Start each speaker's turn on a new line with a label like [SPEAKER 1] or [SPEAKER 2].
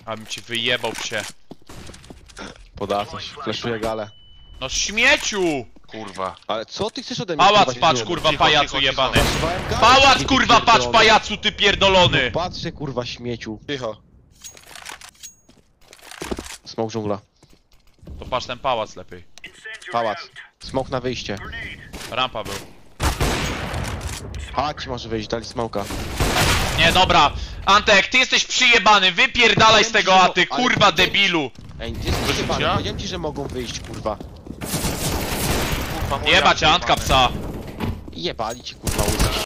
[SPEAKER 1] Abym ci wyjebał psie.
[SPEAKER 2] Poda coś, fleszuje galę.
[SPEAKER 1] No śmieciu!
[SPEAKER 3] Kurwa.
[SPEAKER 2] Ale co ty chcesz ode mnie?
[SPEAKER 1] Pałac
[SPEAKER 2] kurwa,
[SPEAKER 1] patrz
[SPEAKER 2] śmieciu?
[SPEAKER 1] kurwa
[SPEAKER 3] Cicho,
[SPEAKER 1] pajacu
[SPEAKER 3] cicho,
[SPEAKER 1] jebany.
[SPEAKER 3] cicho.
[SPEAKER 2] Wziąłem galę,
[SPEAKER 1] Pałac
[SPEAKER 2] śmieci
[SPEAKER 1] kurwa patrz
[SPEAKER 2] pierdolony.
[SPEAKER 1] pajacu ty pierdolony!
[SPEAKER 2] Patrzcie kurwa śmieciu.
[SPEAKER 3] Cicho.
[SPEAKER 2] Smoke dżungla.
[SPEAKER 1] To patrz ten pałac lepiej.
[SPEAKER 2] Pałac. Smoke na wyjście.
[SPEAKER 1] Rampa był.
[SPEAKER 2] Chodź, może wyjść, dali smoka.
[SPEAKER 1] Nie dobra, Antek, ty jesteś przyjebany, wypierdalaj z tego aty,
[SPEAKER 2] Ale
[SPEAKER 1] kurwa
[SPEAKER 2] ty-
[SPEAKER 1] debilu!
[SPEAKER 2] Ej, ty jesteś
[SPEAKER 3] Wyrzuciła?
[SPEAKER 2] jebany, powiedziałem ci, że mogą wyjść, kurwa.
[SPEAKER 3] Kurwa, moja
[SPEAKER 1] Jebać Antka
[SPEAKER 3] jebany.
[SPEAKER 1] psa!
[SPEAKER 2] Jebali ci kurwa łysy.